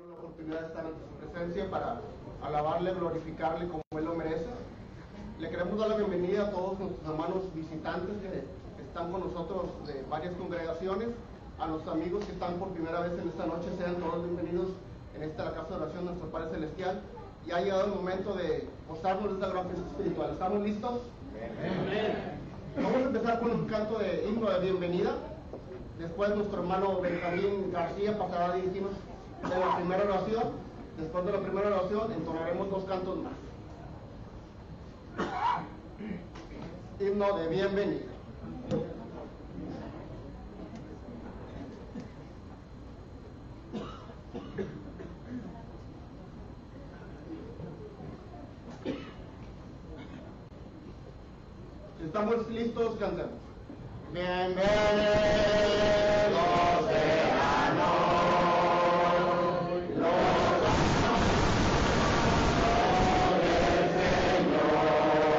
la oportunidad de estar ante su presencia para alabarle, glorificarle como Él lo merece. Le queremos dar la bienvenida a todos nuestros hermanos visitantes que están con nosotros de varias congregaciones, a los amigos que están por primera vez en esta noche. Sean todos bienvenidos en esta la casa de oración de nuestro Padre Celestial. Y ha llegado el momento de gozarnos de esta gran fiesta espiritual. ¿Estamos listos? Amén. Vamos a empezar con un canto de himno de bienvenida. Después nuestro hermano Benjamín García pasará a dirigirnos en la primera oración. Después de la primera oración entonaremos dos cantos más. Himno de bienvenida. Si estamos listos, cantemos. Bienvenidos sean hoy los del Señor.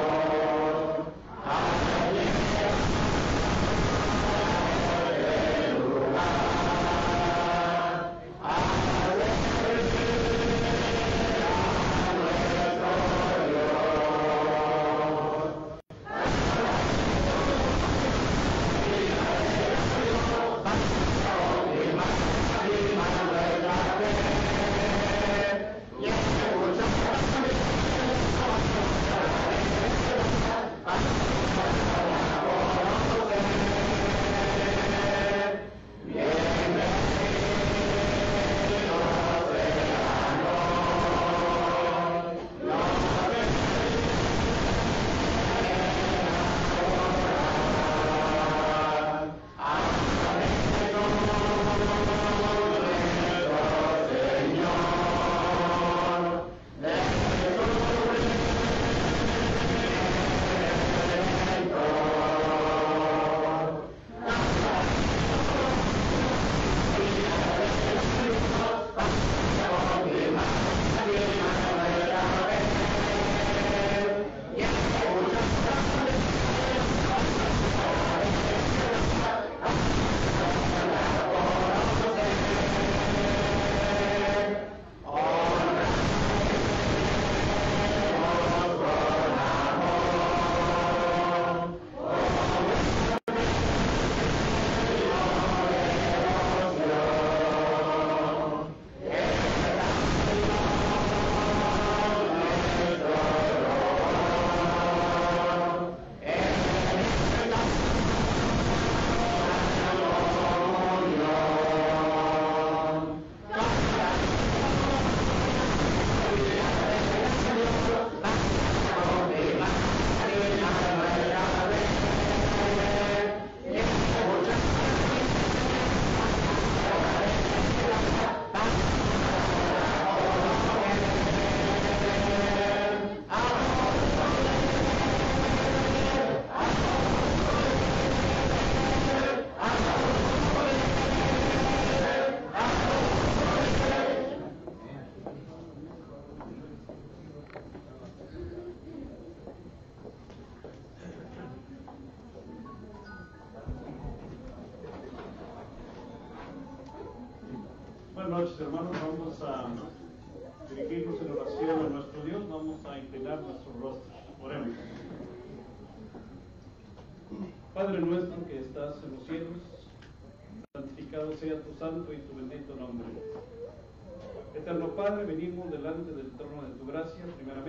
Buenas noches, hermanos. Vamos a dirigirnos en oración a nuestro Dios. Vamos a inclinar nuestros rostros. Oremos. Padre nuestro que estás en los cielos, santificado sea tu santo y tu bendito nombre. Eterno Padre, venimos delante del trono de tu gracia,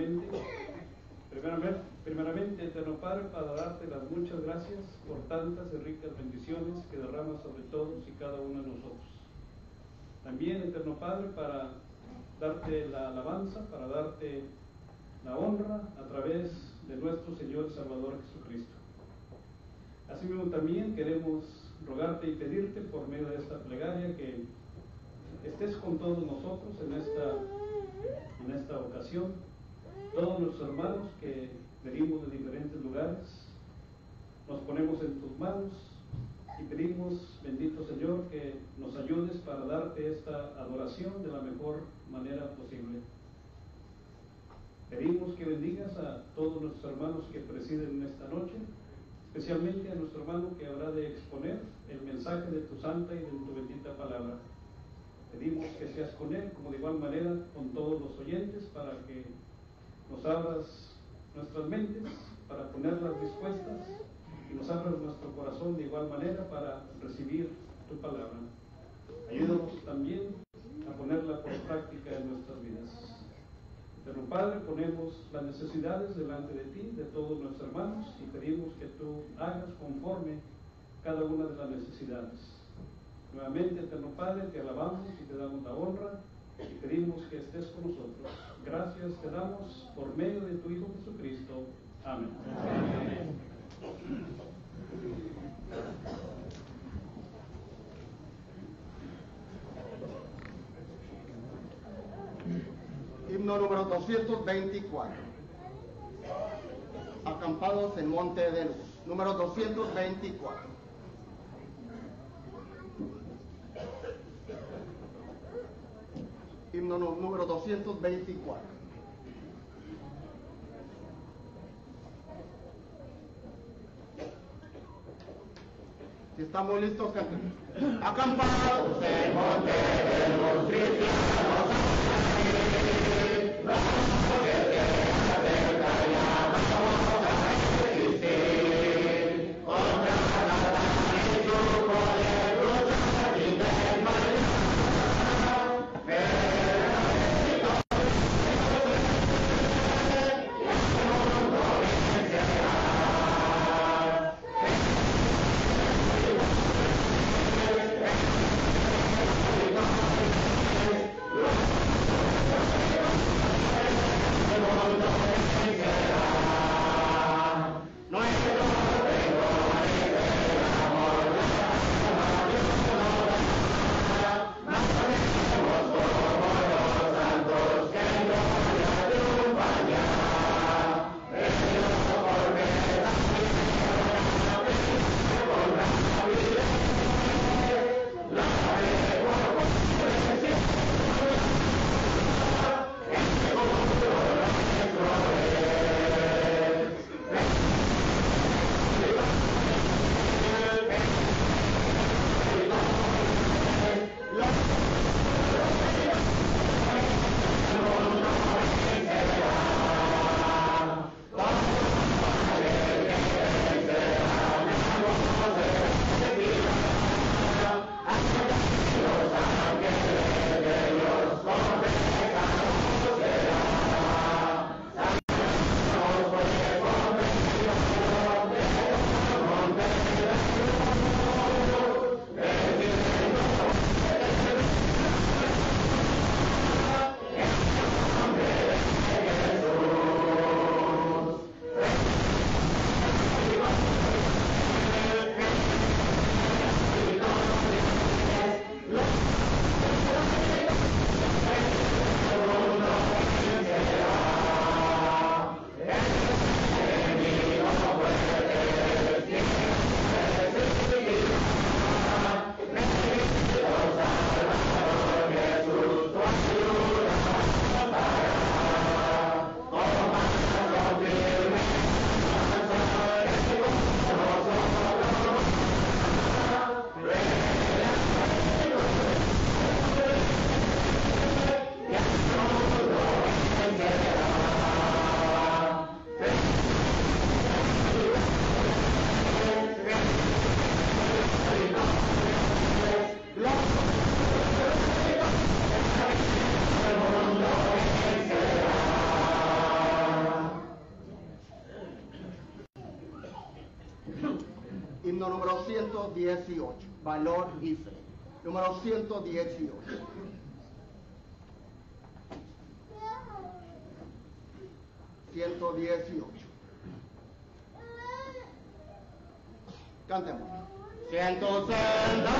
primeramente, eterno Padre, para darte las muchas gracias por tantas y ricas bendiciones que derramas sobre todos y cada uno de nosotros. También, eterno Padre, para darte la alabanza, para darte la honra a través de nuestro Señor y Salvador Jesucristo. Asimismo también queremos rogarte y pedirte por medio de esta plegaria que estés con todos nosotros en esta ocasión, todos nuestros hermanos que venimos de diferentes lugares, nos ponemos en tus manos y pedimos, bendito Señor, que nos ayudes para darte esta adoración de la mejor manera posible. Pedimos que bendigas a todos nuestros hermanos que presiden en esta noche, especialmente a nuestro hermano que habrá de exponer el mensaje de tu santa y de tu bendita palabra. Pedimos que seas con él, como de igual manera con todos los oyentes, para que nos abras nuestras mentes, para ponerlas dispuestas, y nos abras nuestro corazón de igual manera para recibir tu palabra. Ayúdanos también a ponerla por práctica en nuestras vidas. Eterno Padre, ponemos las necesidades delante de ti, de todos nuestros hermanos, y pedimos que tú hagas conforme cada una de las necesidades. Nuevamente, Eterno Padre, te alabamos y te damos la honra y pedimos que estés con nosotros. Gracias te damos por medio de tu Hijo Jesucristo. Amén. Amén. Himno número 224. Acampados en Monte de Luz. Número 224. Himno número 224. Si estamos listos, cantemos. Acampados en Monte de Luz, cristianos, vamos que tierra cerca ya vamos a resistir contra Satanás y su poder, luchar sin desmayar. Himno número 118, valor y fe. Número 118. Cantemos. Siento senda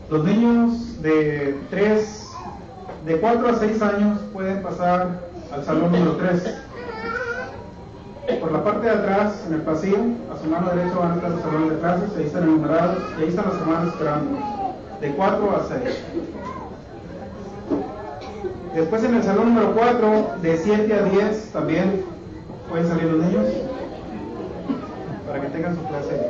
Los niños de 4 a 6 años pueden pasar al salón número 3. Por la parte de atrás, en el pasillo, a su mano derecha van a estar los salones de clases, ahí están enumerados, y ahí están los hermanos esperando, de 4 a 6. Después en el salón número 4, de 7 a 10, también pueden salir los niños, para que tengan su clase.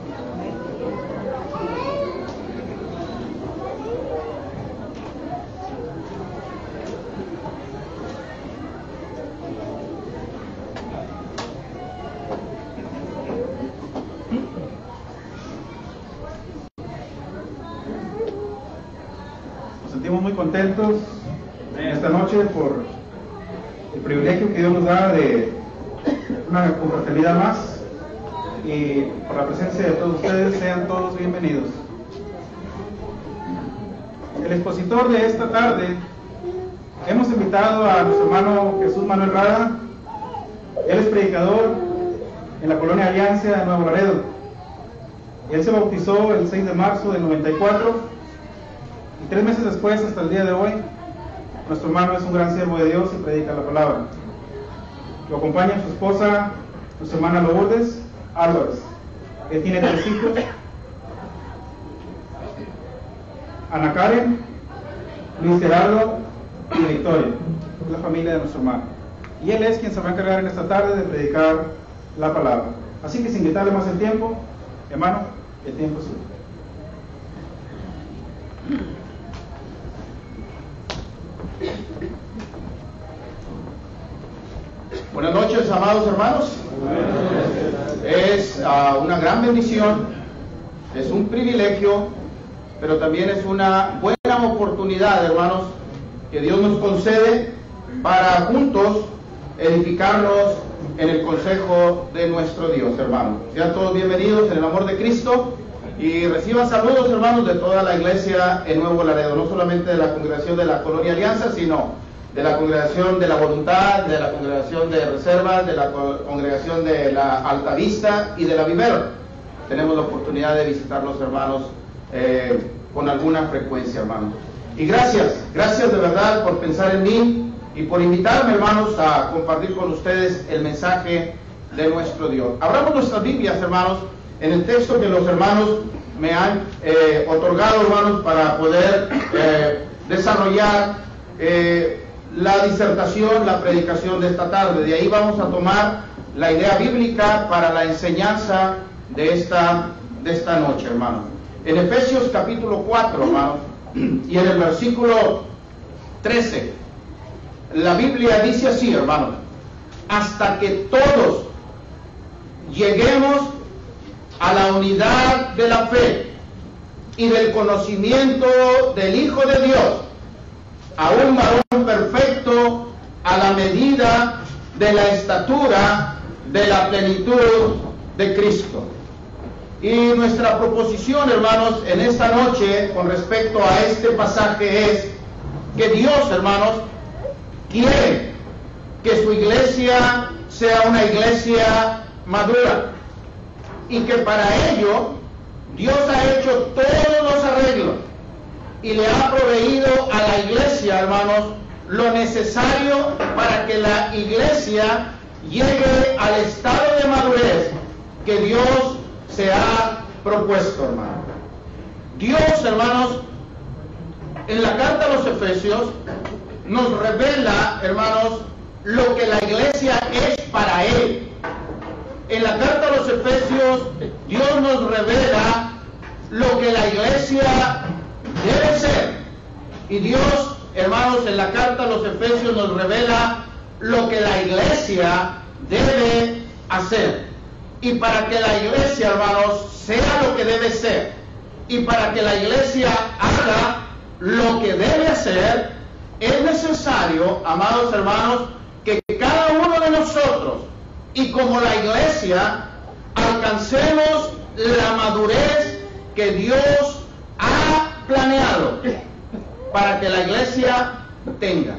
Nos sentimos muy contentos esta noche por el privilegio que Dios nos da de una confraternidad más, y por la presencia de todos ustedes. Sean todos bienvenidos. El expositor de esta tarde, hemos invitado a nuestro hermano Jesús Manuel Rada. Él es predicador en la colonia Alianza de Nuevo Laredo. Él se bautizó el 6 de marzo del 94, y 3 meses después, hasta el día de hoy, nuestro hermano es un gran siervo de Dios y predica la palabra. Lo acompaña su esposa, nuestra hermana Lourdes Álvarez. Él tiene 3 hijos: Ana Karen, Luis Gerardo y Victoria. Es la familia de nuestro hermano. Y él es quien se va a encargar en esta tarde de predicar la palabra. Así que sin quitarle más el tiempo, hermano, el tiempo es suyo. Buenas noches, amados hermanos. Es una gran bendición, es un privilegio, pero también es una buena oportunidad, hermanos, que Dios nos concede para juntos edificarnos en el consejo de nuestro Dios, hermanos. Sean todos bienvenidos en el amor de Cristo y reciban saludos, hermanos, de toda la iglesia en Nuevo Laredo, no solamente de la congregación de la Colonia Alianza, sino de la congregación de la Voluntad, de la congregación de Reservas, de la congregación de la Altavista y de la Vivero. Tenemos la oportunidad de visitar los hermanos con alguna frecuencia, hermanos. Y gracias de verdad por pensar en mí y por invitarme, hermanos, a compartir con ustedes el mensaje de nuestro Dios. Abramos nuestras Biblias, hermanos, en el texto que los hermanos me han otorgado, hermanos, para poder desarrollar la disertación, la predicación de esta tarde. De ahí vamos a tomar la idea bíblica para la enseñanza de esta noche, hermanos. En Efesios capítulo 4, hermanos, y en el versículo 13, la Biblia dice así, hermanos: hasta que todos lleguemos a la unidad de la fe y del conocimiento del Hijo de Dios, a un varón perfecto, a la medida de la estatura de la plenitud de Cristo. Y nuestra proposición, hermanos, en esta noche con respecto a este pasaje es que Dios, hermanos, quiere que su iglesia sea una iglesia madura, y que para ello Dios ha hecho todos los arreglos y le ha proveído a la iglesia, hermanos, lo necesario para que la iglesia llegue al estado de madurez que Dios se ha propuesto, hermano. Dios, hermanos, en la carta a los Efesios nos revela, hermanos, lo que la iglesia es para Él. En la carta a los Efesios, Dios nos revela lo que la iglesia debe ser. Y Dios, hermanos, en la carta a los Efesios nos revela lo que la iglesia debe hacer. Y para que la iglesia, hermanos, sea lo que debe ser, y para que la iglesia haga lo que debe hacer, es necesario, amados hermanos, que cada uno de nosotros, y como la iglesia, alcancemos la madurez que Dios ha planeado para que la iglesia tenga.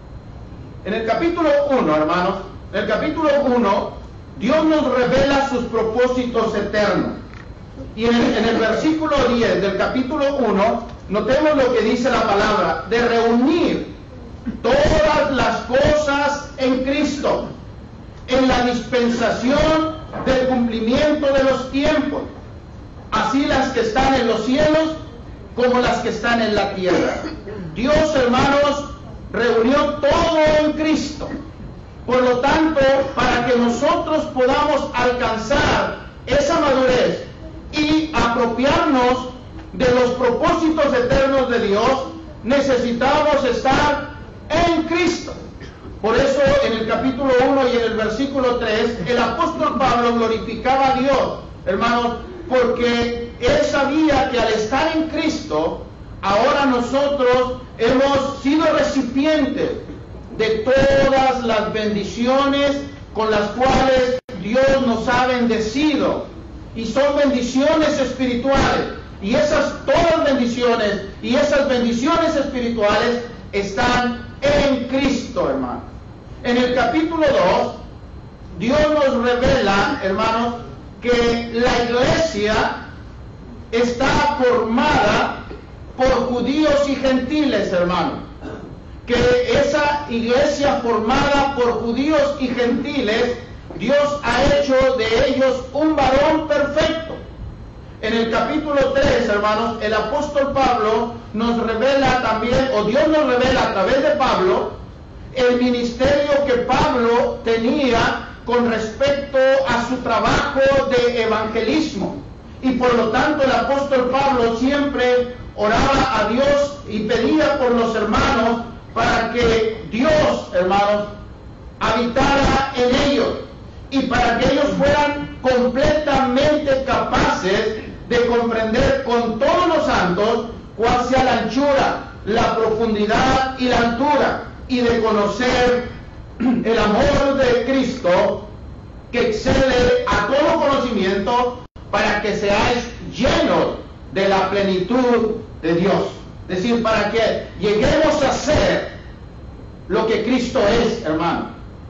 En el capítulo 1, hermanos, en el capítulo 1, Dios nos revela sus propósitos eternos. Y en el versículo 10 del capítulo 1 notemos lo que dice la palabra, de reunir todas las cosas en Cristo, en la dispensación del cumplimiento de los tiempos, así las que están en los cielos como las que están en la tierra. Dios, hermanos, reunió todo en Cristo. Por lo tanto, para que nosotros podamos alcanzar esa madurez y apropiarnos de los propósitos eternos de Dios, necesitamos estar en Cristo. Por eso en el capítulo 1 y en el versículo 3, el apóstol Pablo glorificaba a Dios, hermanos, porque él sabía que al estar en Cristo, ahora nosotros hemos sido recipientes de todas las bendiciones con las cuales Dios nos ha bendecido, y son bendiciones espirituales, y todas bendiciones y esas bendiciones espirituales están en Cristo, hermano. En el capítulo 2, Dios nos revela, hermanos, que la iglesia está formada por judíos y gentiles, hermano. Que esa iglesia formada por judíos y gentiles, Dios ha hecho de ellos un varón perfecto. En el capítulo 3, hermanos, el apóstol Pablo nos revela también, o Dios nos revela a través de Pablo, el ministerio que Pablo tenía con respecto a su trabajo de evangelismo. Y por lo tanto el apóstol Pablo siempre oraba a Dios y pedía por los hermanos para que Dios, hermanos, habitara en ellos y para que ellos fueran completamente capaces de comprender con todos los santos cuál sea la anchura, la profundidad y la altura, y de conocer el amor de Cristo que excede a todo conocimiento, para que seáis llenos de la plenitud de Dios. Es decir, para que lleguemos a ser lo que Cristo es, hermano.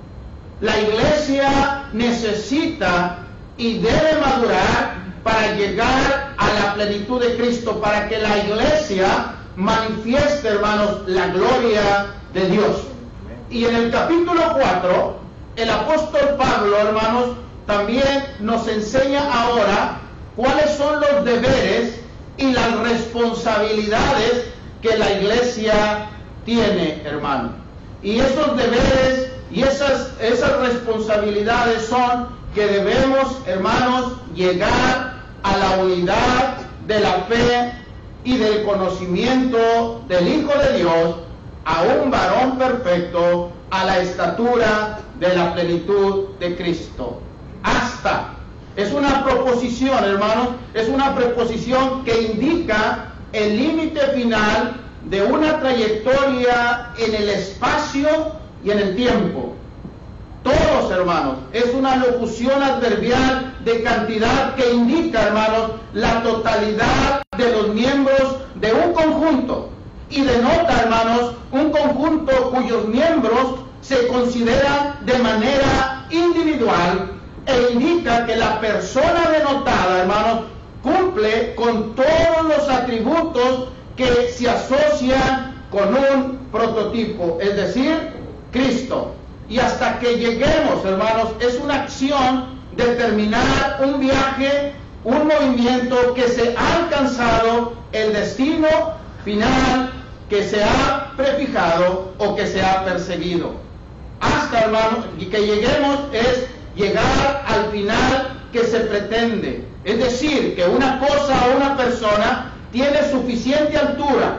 La iglesia necesita y debe madurar para llegar a la plenitud de Cristo, para que la iglesia manifieste, hermanos, la gloria de Dios. Y en el capítulo 4, el apóstol Pablo, hermanos, también nos enseña ahora cuáles son los deberes y las responsabilidades que la iglesia tiene, hermano. Y esos deberes y esas responsabilidades son que debemos, hermanos, llegar a la unidad de la fe y del conocimiento del Hijo de Dios, a un varón perfecto, a la estatura de la plenitud de Cristo. Hasta. Es una proposición, hermanos, es una preposición que indica el límite final de una trayectoria en el espacio y en el tiempo. Todos, hermanos, es una locución adverbial de cantidad que indica, hermanos, la totalidad de los miembros de un conjunto, y denota, hermanos, un conjunto cuyos miembros se consideran de manera individual, e indica que la persona denotada, hermanos, cumple con todos los atributos que se asocian con un prototipo, es decir, Cristo. Y hasta que lleguemos, hermanos, es una acción de terminar un viaje, un movimiento que se ha alcanzado el destino final que se ha prefijado o que se ha perseguido. Hasta, hermanos, y que lleguemos es llegar al final que se pretende. Es decir, que una cosa o una persona tiene suficiente altura,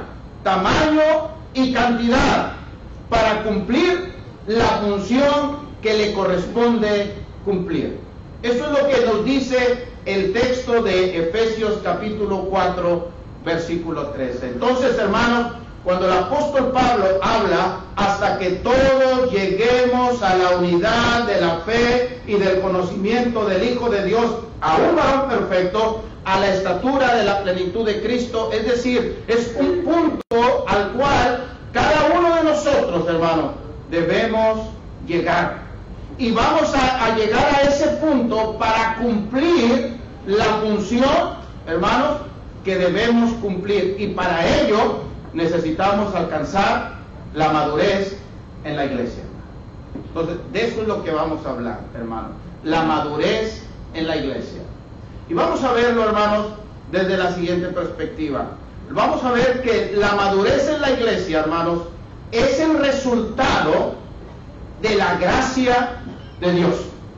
tamaño y cantidad para cumplir la función que le corresponde cumplir. Eso es lo que nos dice el texto de Efesios capítulo 4, versículo 13. Entonces, hermanos, cuando el apóstol Pablo habla hasta que todos lleguemos a la unidad de la fe y del conocimiento del Hijo de Dios, a un varón perfecto, a la estatura de la plenitud de Cristo, es decir, es un punto al cual cada uno de nosotros, hermanos, debemos llegar. Y vamos a llegar a ese punto para cumplir la función, hermanos, que debemos cumplir, y para ello necesitamos alcanzar la madurez en la iglesia. Entonces, de eso es lo que vamos a hablar, hermanos, la madurez en la iglesia. Y vamos a verlo, hermanos, desde la siguiente perspectiva. Vamos a ver que la madurez en la iglesia, hermanos, es el resultado de la gracia de Dios.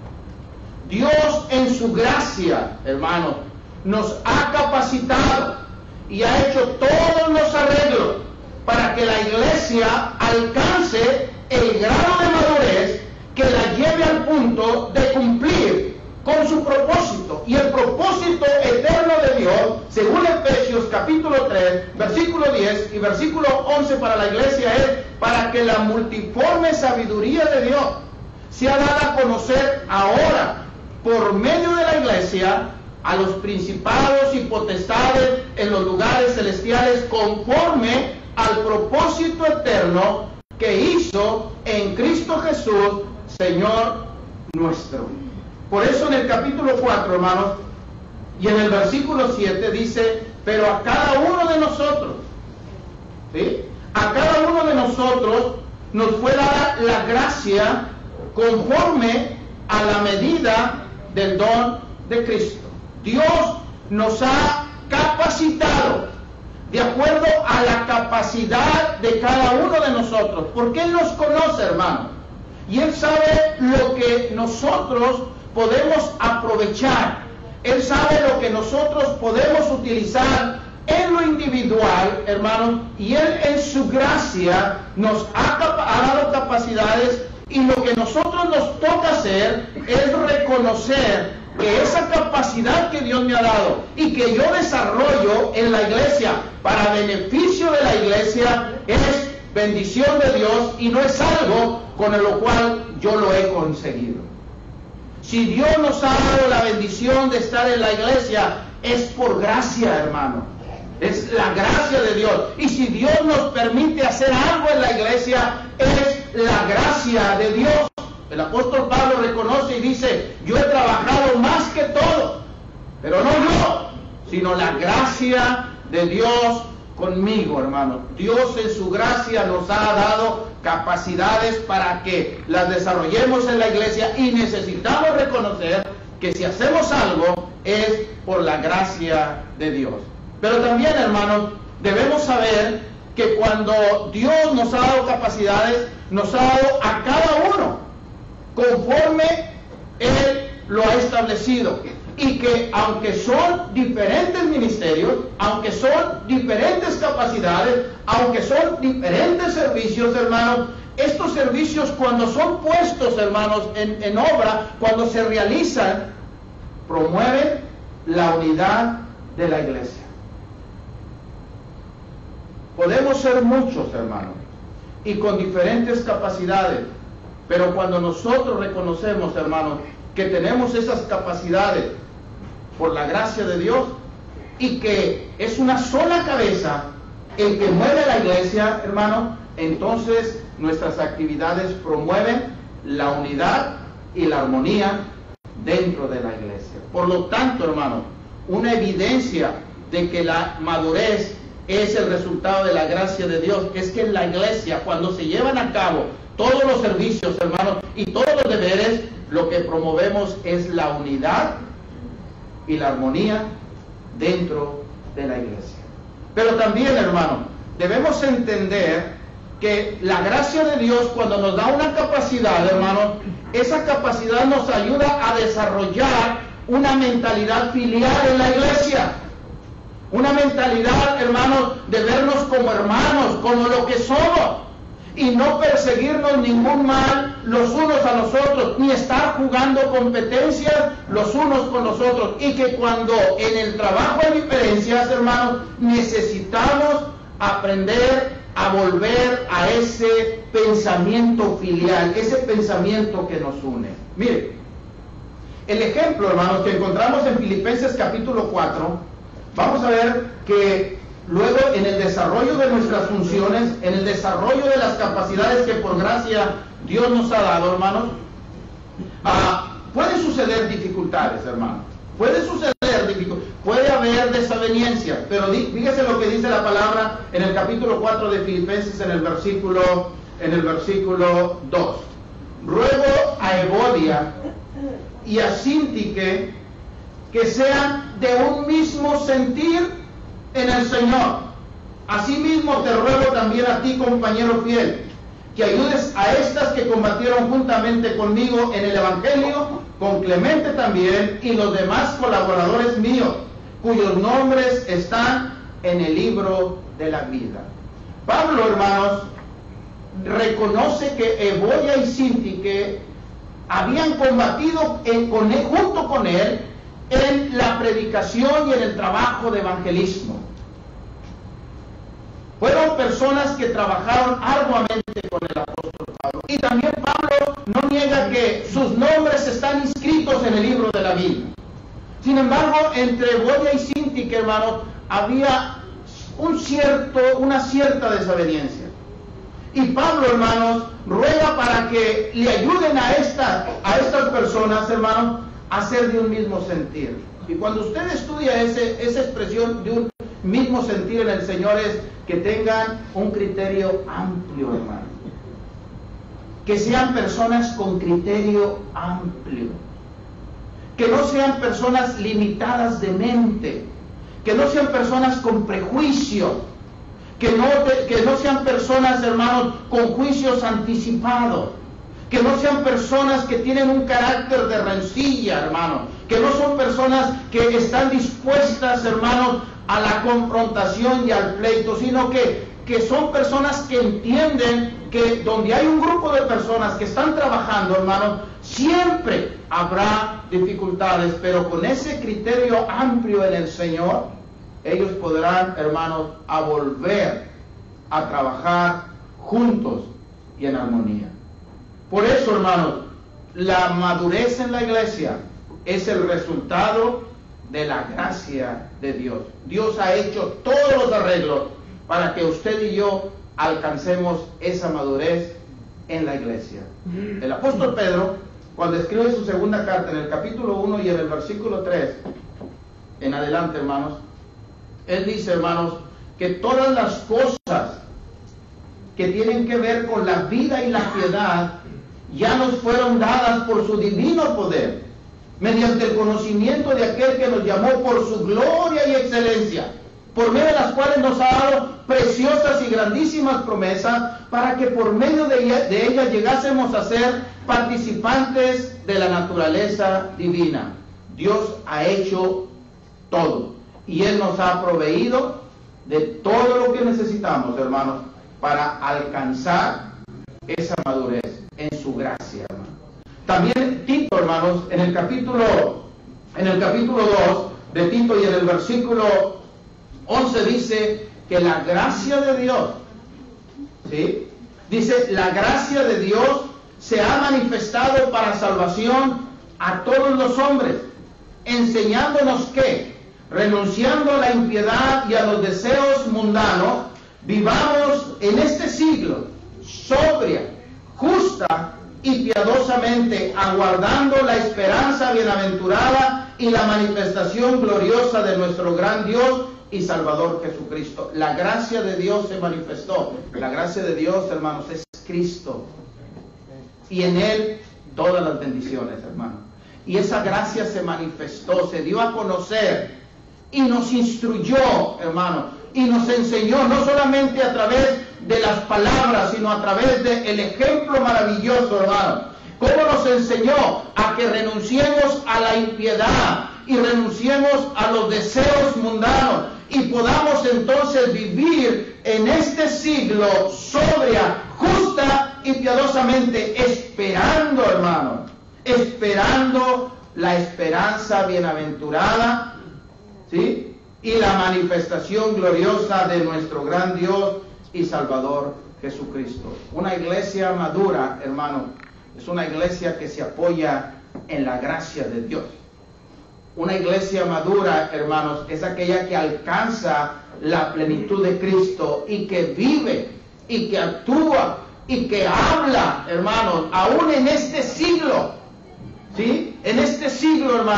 Dios en su gracia, hermanos, nos ha capacitado y ha hecho todos los arreglos para que la iglesia alcance el grado de madurez que la lleve al punto de cumplir con su propósito. Y el propósito eterno de Dios, según Efesios capítulo 3, versículo 10 y versículo 11 para la iglesia, es para que la multiforme sabiduría de Dios sea dada a conocer ahora por medio de la iglesia a los principados y potestades en los lugares celestiales, conforme al propósito eterno que hizo en Cristo Jesús, Señor nuestro. Por eso en el capítulo 4, hermanos, y en el versículo 7 dice, pero a cada uno de nosotros, ¿sí?, a cada uno de nosotros nos fue dada la gracia conforme a la medida del don de Cristo. Dios nos ha capacitado de acuerdo a la capacidad de cada uno de nosotros, porque Él nos conoce, hermano, y Él sabe lo que nosotros podemos aprovechar. Él sabe lo que nosotros podemos utilizar en lo individual, hermano, y Él en su gracia nos ha dado capacidades, y lo que nosotros nos toca hacer es reconocer que esa capacidad que Dios me ha dado y que yo desarrollo en la iglesia para beneficio de la iglesia es bendición de Dios y no es algo con lo cual yo lo he conseguido. Si Dios nos ha dado la bendición de estar en la iglesia, es por gracia, hermano. Es la gracia de Dios. Y si Dios nos permite hacer algo en la iglesia, es la gracia de Dios. El apóstol Pablo reconoce y dice, yo he trabajado más que todo, pero no yo, sino la gracia de Dios conmigo, hermano. Dios en su gracia nos ha dado capacidades para que las desarrollemos en la iglesia, y necesitamos reconocer que si hacemos algo es por la gracia de Dios. Pero también, hermanos, debemos saber que cuando Dios nos ha dado capacidades, nos ha dado a cada uno conforme Él lo ha establecido, y que aunque son diferentes ministerios, aunque son diferentes capacidades, aunque son diferentes servicios, hermanos, estos servicios, cuando son puestos, hermanos, en obra, cuando se realizan, promueven la unidad de la iglesia. Podemos ser muchos, hermanos, y con diferentes capacidades, pero cuando nosotros reconocemos, hermanos, que tenemos esas capacidades por la gracia de Dios, y que es una sola cabeza el que mueve la iglesia, hermanos, entonces nuestras actividades promueven la unidad y la armonía dentro de la iglesia. Por lo tanto, hermanos, una evidencia de que la madurez es el resultado de la gracia de Dios es que en la iglesia, cuando se llevan a cabo todos los servicios, hermanos, y todos los deberes, lo que promovemos es la unidad y la armonía dentro de la iglesia. Pero también, hermanos, debemos entender que la gracia de Dios, cuando nos da una capacidad, hermanos, esa capacidad nos ayuda a desarrollar una mentalidad filial en la iglesia. Una mentalidad, hermanos, de vernos como hermanos, como lo que somos, y no perseguirnos ningún mal los unos a los otros, ni estar jugando competencias los unos con los otros. Y que cuando en el trabajo hay diferencias, hermanos, necesitamos aprender a volver a ese pensamiento filial, ese pensamiento que nos une. Mire, el ejemplo, hermanos, que encontramos en Filipenses capítulo 4, vamos a ver que luego en el desarrollo de nuestras funciones, en el desarrollo de las capacidades que por gracia Dios nos ha dado, hermanos, pueden suceder dificultades, hermanos. Puede suceder dificultades. puede haber desavenencias, pero fíjese lo que dice la palabra en el capítulo 4 de Filipenses en el versículo 2. Ruego a Evodia y a Síntique que sean de un mismo sentir en el Señor. Asimismo te ruego también a ti, compañero fiel, que ayudes a estas que combatieron juntamente conmigo en el Evangelio, con Clemente también y los demás colaboradores míos, cuyos nombres están en el libro de la vida. Pablo, hermanos, reconoce que Evodia y Síntique habían combatido junto con él en la predicación y en el trabajo de evangelismo. Fueron personas que trabajaron arduamente con el apóstol Pablo. Y también Pablo no niega que sus nombres están inscritos en el libro de la vida. Sin embargo, entre Evodia y Síntique, hermanos, había una cierta desaveniencia. Y Pablo, hermanos, ruega para que le ayuden a estas personas, hermanos, a ser de un mismo sentir. Y cuando usted estudia esa expresión de un mismo sentir en el Señor, es que tengan un criterio amplio, hermano. Que sean personas con criterio amplio. Que no sean personas limitadas de mente. Que no sean personas con prejuicio. Que no sean personas, hermanos, con juicios anticipados. Que no sean personas que tienen un carácter de rencilla, hermano. Que no son personas que están dispuestas, hermanos, a la confrontación y al pleito, sino que son personas que entienden que donde hay un grupo de personas que están trabajando, hermanos, siempre habrá dificultades, pero con ese criterio amplio en el Señor, ellos podrán, hermanos, a volver a trabajar juntos y en armonía. Por eso, hermanos, la madurez en la iglesia es el resultado de la gracia de Dios. Dios ha hecho todos los arreglos para que usted y yo alcancemos esa madurez en la iglesia. El apóstol Pedro, cuando escribe su segunda carta en el capítulo 1 y en el versículo 3 en adelante, hermanos, él dice, hermanos, que todas las cosas que tienen que ver con la vida y la piedad ya nos fueron dadas por su divino poder, mediante el conocimiento de aquel que nos llamó por su gloria y excelencia, por medio de las cuales nos ha dado preciosas y grandísimas promesas, para que por medio de ellas llegásemos a ser participantes de la naturaleza divina. Dios ha hecho todo, y Él nos ha proveído de todo lo que necesitamos, hermanos, para alcanzar esa madurez en su gracia, hermano. También Tito, hermanos, en el capítulo 2 de Tito y en el versículo 11 dice que la gracia de Dios, ¿sí? Dice, la gracia de Dios se ha manifestado para salvación a todos los hombres, enseñándonos que, renunciando a la impiedad y a los deseos mundanos, vivamos en este siglo sobria, justa y piadosamente, aguardando la esperanza bienaventurada y la manifestación gloriosa de nuestro gran Dios y Salvador Jesucristo. La gracia de Dios se manifestó. La gracia de Dios, hermanos, es Cristo. Y en Él todas las bendiciones, hermanos. Y esa gracia se manifestó, se dio a conocer y nos instruyó, hermanos, y nos enseñó no solamente a través de las palabras, sino a través del ejemplo maravilloso, hermano. Cómo nos enseñó a que renunciemos a la impiedad y renunciemos a los deseos mundanos y podamos entonces vivir en este siglo sobria, justa y piadosamente, esperando, hermano, esperando la esperanza bienaventurada, ¿sí? Y la manifestación gloriosa de nuestro gran Dios y Salvador Jesucristo. Una iglesia madura, hermano, es una iglesia que se apoya en la gracia de Dios. Una iglesia madura, hermanos, es aquella que alcanza la plenitud de Cristo y que vive y que actúa y que habla, hermanos, aún en este siglo, ¿sí? En este siglo, hermanos,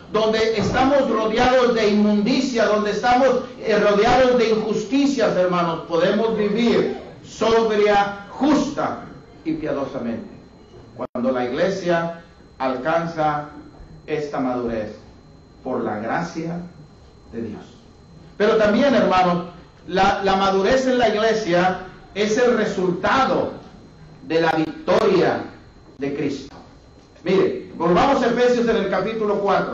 donde estamos rodeados de inmundicia, donde estamos rodeados de injusticias, hermanos, podemos vivir sobria, justa y piadosamente. Cuando la iglesia alcanza esta madurez por la gracia de Dios. Pero también, hermanos, la madurez en la iglesia es el resultado de la victoria de Cristo. Mire, volvamos a Efesios en el capítulo 4.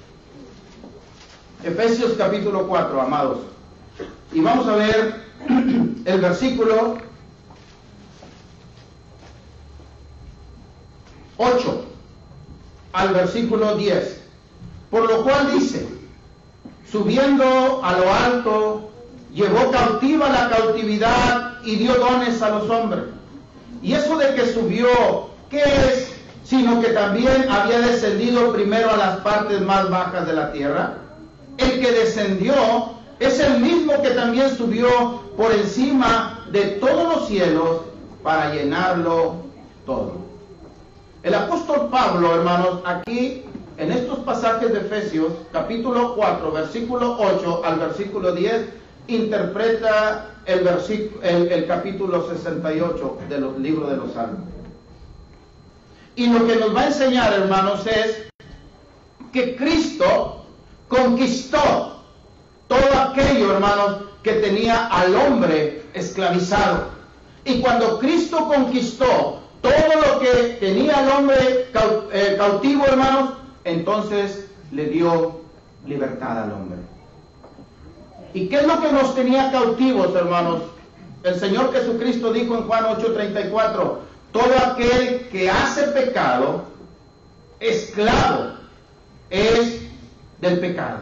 Efesios capítulo 4, amados. Y vamos a ver el versículo 8 al versículo 10. Por lo cual dice: subiendo a lo alto, llevó cautiva la cautividad y dio dones a los hombres. Y eso de que subió, ¿qué es? Sino que también había descendido primero a las partes más bajas de la tierra. El que descendió es el mismo que también subió por encima de todos los cielos para llenarlo todo. El apóstol Pablo, hermanos, aquí en estos pasajes de Efesios, capítulo 4, versículo 8 al versículo 10, interpreta el capítulo 68 de los libros de los Salmos. Y lo que nos va a enseñar, hermanos, es que Cristo conquistó todo aquello, hermanos, que tenía al hombre esclavizado. Y cuando Cristo conquistó todo lo que tenía al hombre cautivo, hermanos, entonces le dio libertad al hombre. ¿Y qué es lo que nos tenía cautivos, hermanos? El Señor Jesucristo dijo en Juan 8:34, todo aquel que hace pecado, esclavo es del pecado.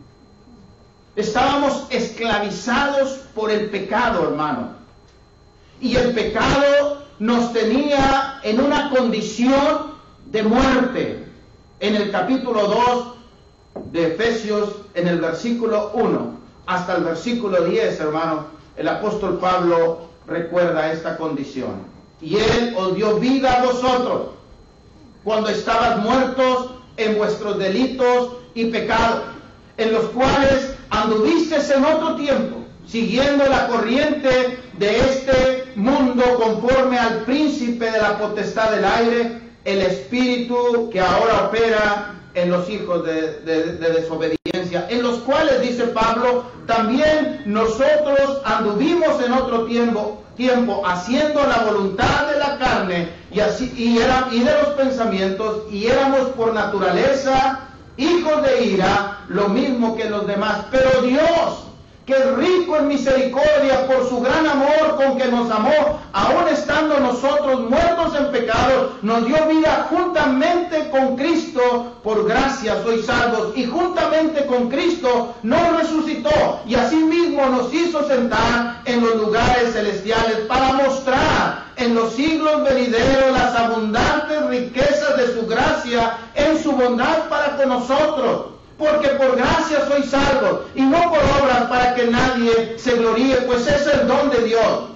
Estábamos esclavizados por el pecado, hermano. Y el pecado nos tenía en una condición de muerte. En el capítulo 2 de Efesios, en el versículo 1 hasta el versículo 10, hermano, el apóstol Pablo recuerda esta condición. Y Él os dio vida a vosotros, cuando estabas muertos en vuestros delitos y pecados, en los cuales anduvisteis en otro tiempo, siguiendo la corriente de este mundo, conforme al príncipe de la potestad del aire, el espíritu que ahora opera en los hijos de desobediencia, en los cuales, dice Pablo, también nosotros anduvimos en otro tiempo haciendo la voluntad de la carne y de los pensamientos, y éramos por naturaleza hijos de ira, lo mismo que los demás. Pero Dios, que es rico en misericordia por su gran amor con que nos amó, aun estando nosotros muertos en pecado, nos dio vida juntamente con Cristo. Por gracia sois salvos, y juntamente con Cristo nos resucitó, y asimismo nos hizo sentar en los lugares celestiales, para mostrar en los siglos venideros las abundantes riquezas de su gracia en su bondad para con nosotros. Porque por gracia sois salvos, y no por obras, para que nadie se gloríe, pues es el don de Dios.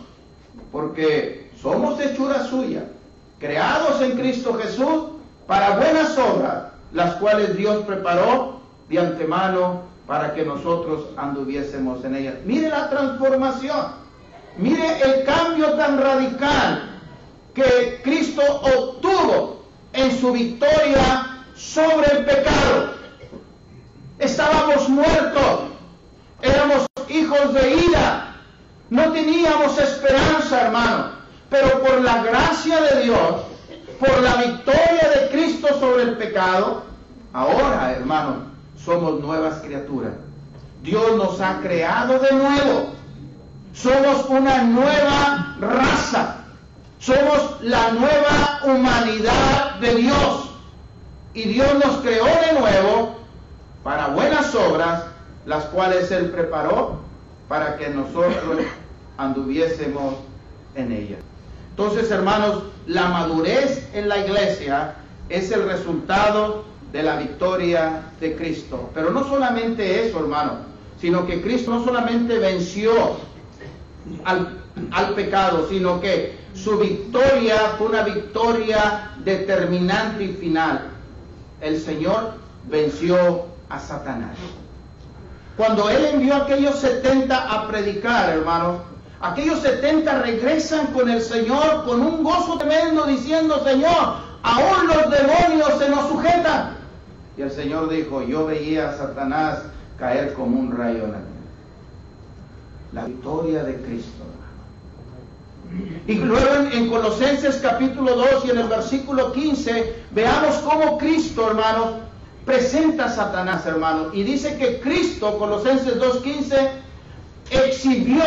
Porque somos hechura suya, creados en Cristo Jesús para buenas obras, las cuales Dios preparó de antemano para que nosotros anduviésemos en ellas. Mire la transformación, mire el cambio tan radical que Cristo obtuvo en su victoria sobre el pecado. Estábamos muertos, éramos hijos de ira, no teníamos esperanza, hermano, pero por la gracia de Dios, por la victoria de Cristo sobre el pecado, ahora, hermano, somos nuevas criaturas. Dios nos ha creado de nuevo, somos una nueva raza, somos la nueva humanidad de Dios, y Dios nos creó de nuevo para buenas obras, las cuales Él preparó para que nosotros anduviésemos en ellas. Entonces, hermanos, la madurez en la iglesia es el resultado de la victoria de Cristo. Pero no solamente eso, hermano, sino que Cristo no solamente venció al pecado, sino que su victoria fue una victoria determinante y final. El Señor venció a Satanás. Cuando él envió a aquellos 70 a predicar, hermanos, aquellos 70 regresan con el Señor con un gozo tremendo diciendo: Señor, aún los demonios se nos sujetan. Y el Señor dijo: yo veía a Satanás caer como un rayo en la tierra. La victoria de Cristo, hermano. Y luego en Colosenses capítulo 2 y en el versículo 15, veamos cómo Cristo, hermanos, presenta a Satanás, hermanos. Y dice que Cristo, Colosenses 2:15, exhibió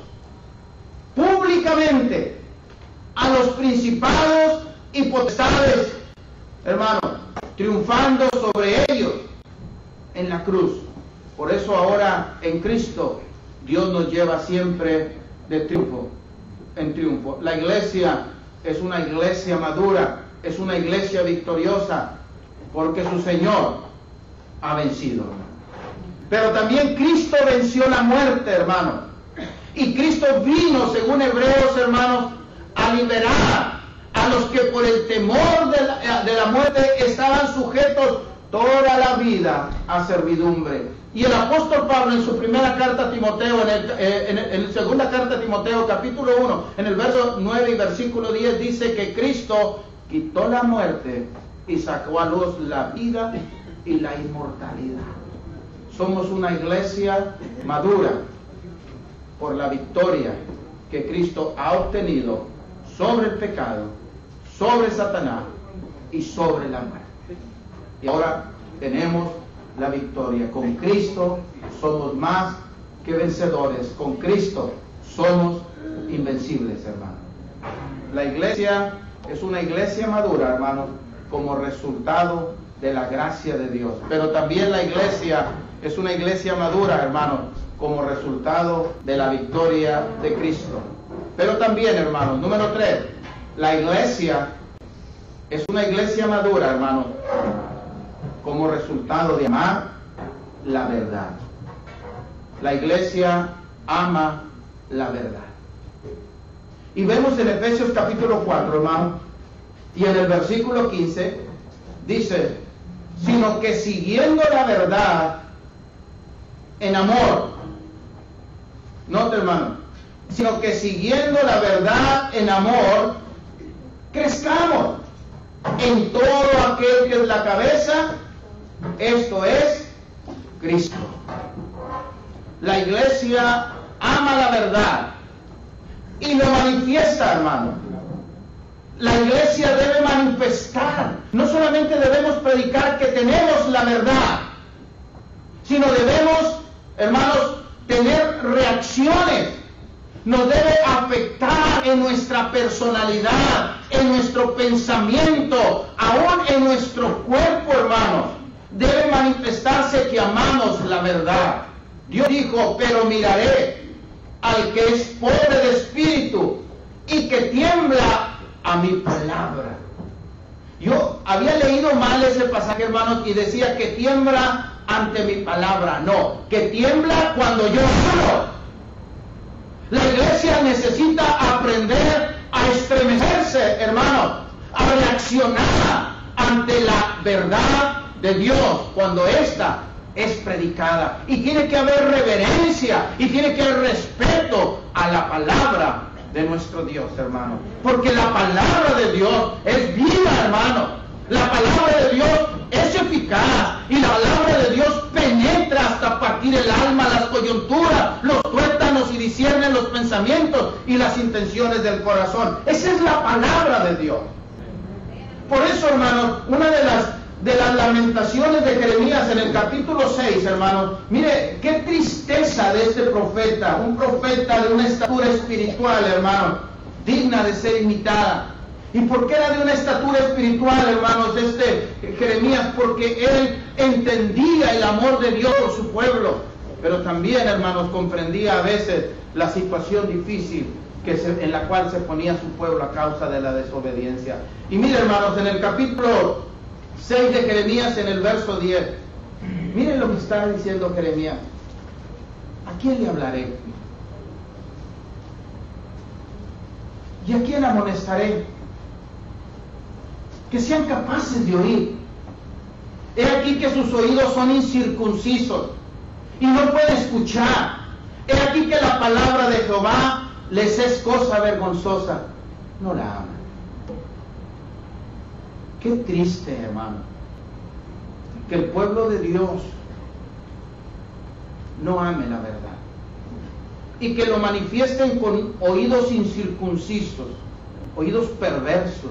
públicamente a los principados y potestades, hermanos, triunfando sobre ellos en la cruz. Por eso ahora en Cristo Dios nos lleva siempre de triunfo en triunfo. La iglesia es una iglesia madura, es una iglesia victoriosa, porque su Señor ha vencido. Pero también Cristo venció la muerte, hermano. Y Cristo vino, según Hebreos, hermanos, a liberar a los que por el temor de la muerte estaban sujetos toda la vida a servidumbre. Y el apóstol Pablo en su primera carta a Timoteo, en segunda carta a Timoteo, capítulo 1, en el verso 9 y versículo 10, dice que Cristo quitó la muerte y sacó a luz la vida y la inmortalidad. Somos una iglesia madura por la victoria que Cristo ha obtenido sobre el pecado, sobre Satanás y sobre la muerte. Y ahora tenemos la victoria. Con Cristo somos más que vencedores. Con Cristo somos invencibles, hermano. La iglesia es una iglesia madura, hermano, como resultado de la gracia de Dios. Pero también la iglesia es una iglesia madura, hermano, como resultado de la victoria de Cristo. Pero también, hermano, número 3, la iglesia es una iglesia madura, hermano, como resultado de amar la verdad. La iglesia ama la verdad. Y vemos en Efesios capítulo 4, hermano, y en el versículo 15, dice: sino que siguiendo la verdad en amor. Note, hermano, sino que siguiendo la verdad en amor, crezcamos en todo aquel que es la cabeza, esto es Cristo. La iglesia ama la verdad y lo manifiesta, hermano. La iglesia debe manifestar. No solamente debemos predicar que tenemos la verdad, sino debemos, hermanos, tener reacciones. Nos debe afectar en nuestra personalidad, en nuestro pensamiento, aún en nuestro cuerpo, hermanos. Debe manifestarse que amamos la verdad. Dios dijo: pero miraré al que es pobre de espíritu y que tiembla a mi palabra. Yo había leído mal ese pasaje, hermanos, y decía que tiembla ante mi palabra. No, que tiembla cuando yo hablo. La iglesia necesita aprender a estremecerse, hermano, a reaccionar ante la verdad de Dios cuando ésta es predicada. Y tiene que haber reverencia y tiene que haber respeto a la palabra de nuestro Dios, hermano. Porque la palabra de Dios es viva, hermano. La palabra de Dios es eficaz y la palabra de Dios penetra hasta partir el alma, las coyunturas, los tuétanos y discierne los pensamientos y las intenciones del corazón. Esa es la palabra de Dios. Por eso, hermanos, una de las lamentaciones de Jeremías en el capítulo 6, hermanos, mire qué tristeza de este profeta, un profeta de una estatura espiritual, hermano, digna de ser imitada. ¿Y por qué era de una estatura espiritual, hermanos, de este Jeremías? Porque él entendía el amor de Dios por su pueblo, pero también, hermanos, comprendía a veces la situación difícil en la cual se ponía su pueblo a causa de la desobediencia. Y mire, hermanos, en el capítulo 6 de Jeremías, en el verso 10, miren lo que está diciendo Jeremías: ¿a quién le hablaré? ¿Y a quién amonestaré? Que sean capaces de oír. He aquí que sus oídos son incircuncisos y no pueden escuchar. He aquí que la palabra de Jehová les es cosa vergonzosa. No la aman. Qué triste, hermano, que el pueblo de Dios no ame la verdad y que lo manifiesten con oídos incircuncisos, oídos perversos.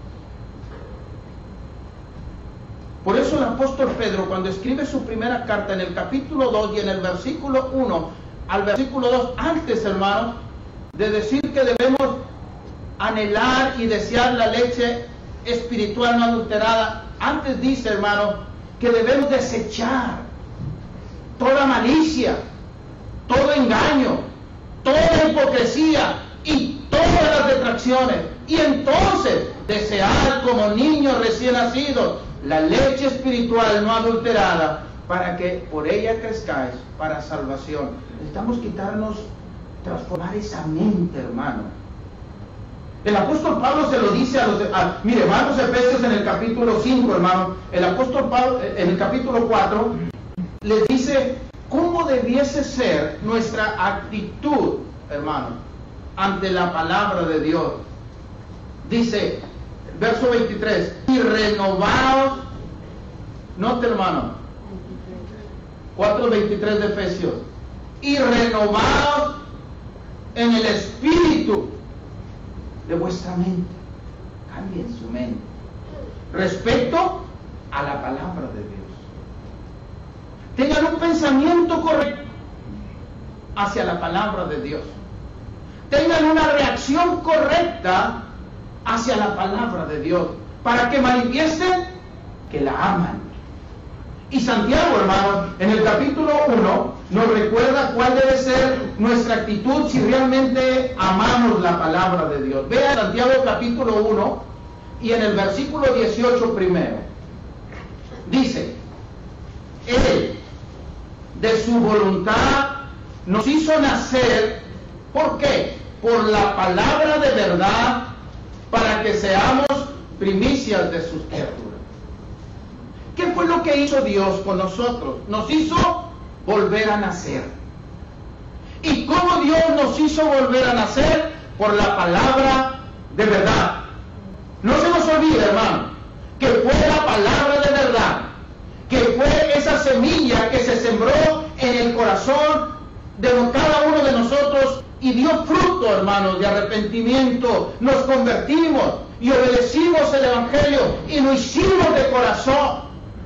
Por eso el apóstol Pedro, cuando escribe su primera carta en el capítulo 2 y en el versículo 1 al versículo 2, antes, hermano, de decir que debemos anhelar y desear la leche espiritual no adulterada, antes dice, hermano, que debemos desechar toda malicia, todo engaño, toda hipocresía y todas las detracciones, y entonces desear como niños recién nacidos la leche espiritual no adulterada, para que por ella crezcáis para salvación. Necesitamos transformar esa mente, hermano. El apóstol Pablo se lo dice mire, vamos a Efesios en el capítulo 5, hermano. El apóstol Pablo en el capítulo 4 les dice cómo debiese ser nuestra actitud, hermano, ante la palabra de Dios. Dice, verso 23, y renovaos, note, hermano, 4:23 de Efesios, y renovaos en el espíritu de vuestra mente. Cambien su mente respecto a la palabra de Dios. Tengan un pensamiento correcto hacia la palabra de Dios. Tengan una reacción correcta hacia la palabra de Dios, para que manifiesten que la aman. Y Santiago, hermano, en el capítulo 1 nos recuerda cuál debe ser nuestra actitud si realmente amamos la palabra de Dios. Vea Santiago capítulo 1 y en el versículo 18 primero. Dice, Él de su voluntad nos hizo nacer, ¿por qué? Por la palabra de verdad, para que seamos primicias de sus criaturas. ¿Qué fue lo que hizo Dios con nosotros? Nos hizo volver a nacer. ¿Y cómo Dios nos hizo volver a nacer? Por la palabra de verdad. No se nos olvide, hermano, que fue la palabra de verdad, que fue esa semilla que se sembró en el corazón de cada uno de nosotros y dio fruto, hermanos, de arrepentimiento. Nos convertimos y obedecimos el Evangelio y lo hicimos de corazón.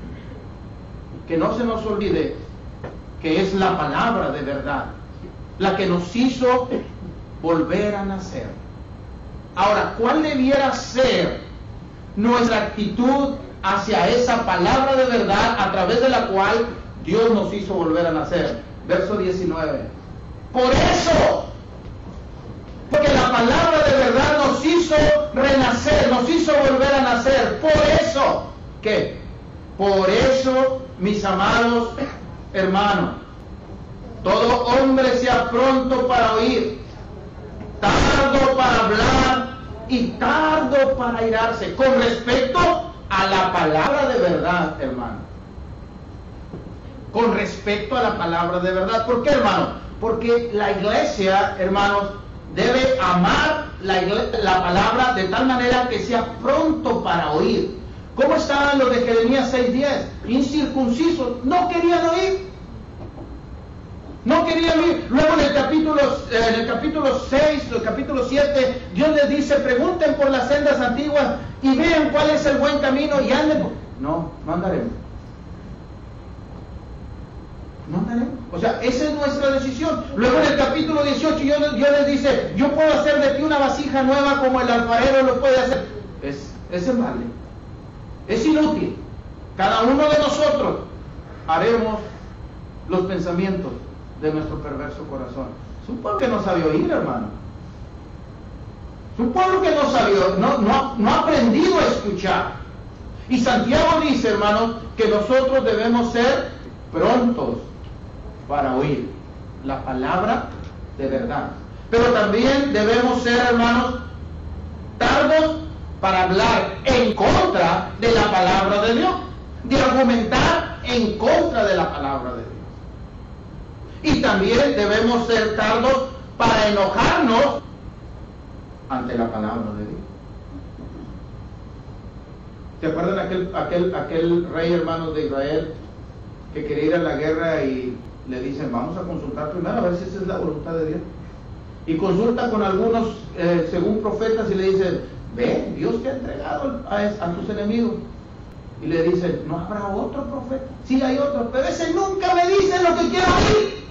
Que no se nos olvide que es la palabra de verdad la que nos hizo volver a nacer. Ahora, ¿cuál debiera ser nuestra actitud hacia esa palabra de verdad a través de la cual Dios nos hizo volver a nacer? Verso 19. Por eso, porque la palabra de verdad nos hizo renacer, nos hizo volver a nacer. Por eso, ¿qué? Por eso, mis amados hermanos, todo hombre sea pronto para oír, tardo para hablar y tardo para airarse, con respecto a la palabra de verdad, hermano. Con respecto a la palabra de verdad. ¿Por qué, hermano? Porque la iglesia, hermanos, debe amar la palabra de tal manera que sea pronto para oír. ¿Cómo estaban los de Jeremías 6:10? Incircuncisos, no querían oír. No querían oír. Luego en el capítulo 6, el capítulo 7, Dios les dice, pregunten por las sendas antiguas y vean cuál es el buen camino y anden. No andaremos. No andaremos. O sea, esa es nuestra decisión. Luego en el capítulo 18 Dios les dice, yo puedo hacer de ti una vasija nueva como el alfarero lo puede hacer. Es en vale. Es inútil. Cada uno de nosotros haremos los pensamientos de nuestro perverso corazón. Es un pueblo que no sabe oír, hermano. Es un pueblo que no ha aprendido a escuchar. Y Santiago dice, hermano, que nosotros debemos ser prontos para oír la palabra de verdad. Pero también debemos ser, hermanos, tardos para hablar en contra de la palabra de Dios. de argumentar en contra de la palabra de Dios. Y también debemos ser tardos para enojarnos ante la palabra de Dios. ¿Se acuerdan aquel rey, hermanos, de Israel, que quería ir a la guerra y le dicen, vamos a consultar primero a ver si esa es la voluntad de Dios? Y consulta con algunos, según profetas, y le dicen, ve, Dios te ha entregado a tus enemigos. Y le dicen, ¿no habrá otro profeta? Sí, hay otro, pero ese nunca me dice lo que quiero oír.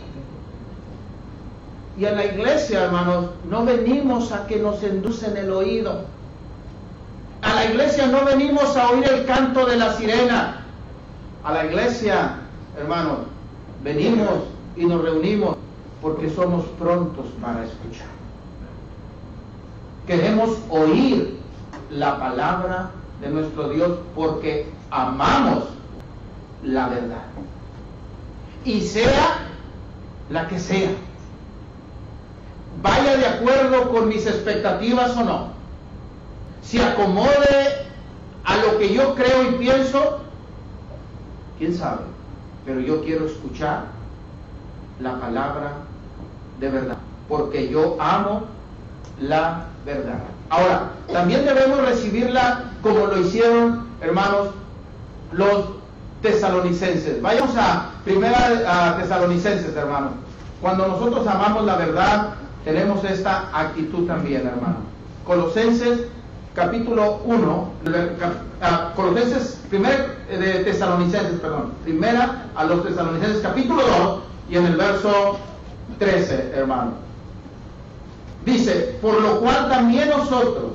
Y a la iglesia, hermanos, no venimos a que nos endulcen el oído. A la iglesia no venimos a oír el canto de la sirena. A la iglesia, hermanos, venimos y nos reunimos porque somos prontos para escuchar. Queremos oír la palabra de nuestro Dios porque amamos la verdad. Y sea la que sea, vaya de acuerdo con mis expectativas o no, se acomode a lo que yo creo y pienso, quién sabe, pero yo quiero escuchar la palabra de verdad, porque yo amo la verdad. Ahora, también debemos recibirla como lo hicieron, hermanos, los tesalonicenses. Vayamos a Tesalonicenses, hermanos. Cuando nosotros amamos la verdad, tenemos esta actitud también, hermano. Colosenses capítulo 1, primera a los Tesalonicenses capítulo 2 y en el verso 13, hermano. Dice, por lo cual también nosotros,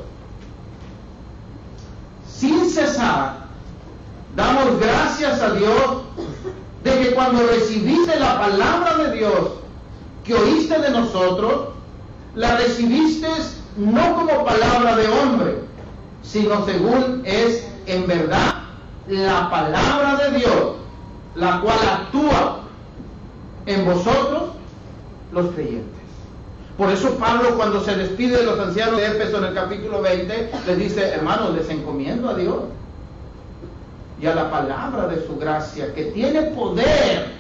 sin cesar, damos gracias a Dios de que cuando recibiste la palabra de Dios que oíste de nosotros, la recibiste no como palabra de hombre, sino según es en verdad la palabra de Dios, la cual actúa en vosotros los creyentes. Por eso Pablo, cuando se despide de los ancianos de Éfeso en el capítulo 20, les dice, hermanos, les encomiendo a Dios y a la palabra de su gracia, que tiene poder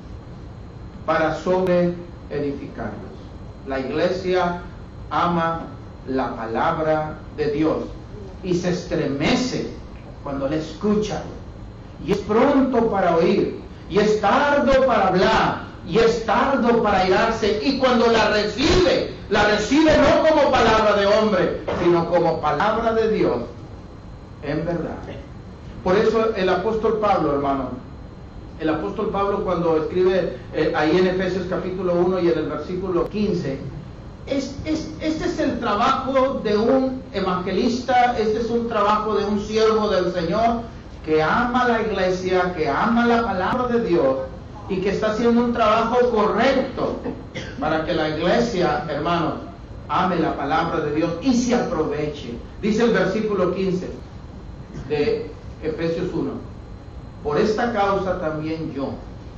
para sobreedificarlos. La iglesia ama la palabra de Dios y se estremece cuando la escucha, y es pronto para oír, y es tardo para hablar, y es tardo para airarse, y cuando la recibe no como palabra de hombre, sino como palabra de Dios en verdad. Por eso el apóstol Pablo, hermano, cuando escribe ahí en Efesios capítulo 1 y en el versículo 15, este es el trabajo de un evangelista, este es un trabajo de un siervo del Señor que ama la iglesia, que ama la palabra de Dios y que está haciendo un trabajo correcto para que la iglesia, hermanos, ame la palabra de Dios y se aproveche. Dice el versículo 15 de Efesios 1, por esta causa también yo,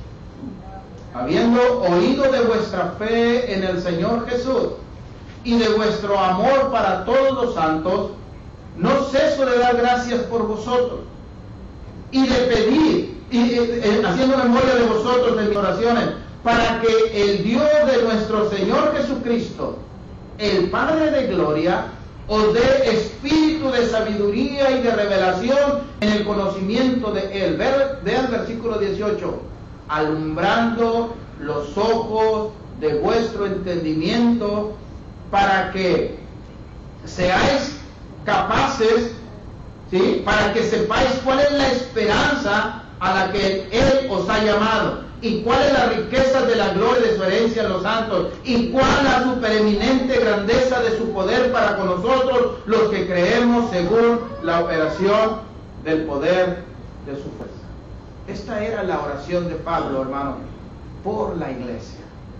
habiendo oído de vuestra fe en el Señor Jesús y de vuestro amor para todos los santos, no ceso de dar gracias por vosotros y de pedir, haciendo memoria de vosotros en mis oraciones, para que el Dios de nuestro Señor Jesucristo, el Padre de gloria, os dé espíritu de sabiduría y de revelación en el conocimiento de Él. Vea el versículo 18, alumbrando los ojos de vuestro entendimiento, para que seáis capaces, ¿sí?, para que sepáis cuál es la esperanza a la que Él os ha llamado, y cuál es la riqueza de la gloria de su herencia en los santos, y cuál la supereminente grandeza de su poder para con nosotros los que creemos según la operación del poder de su fuerza. Esta era la oración de Pablo, hermano, por la iglesia,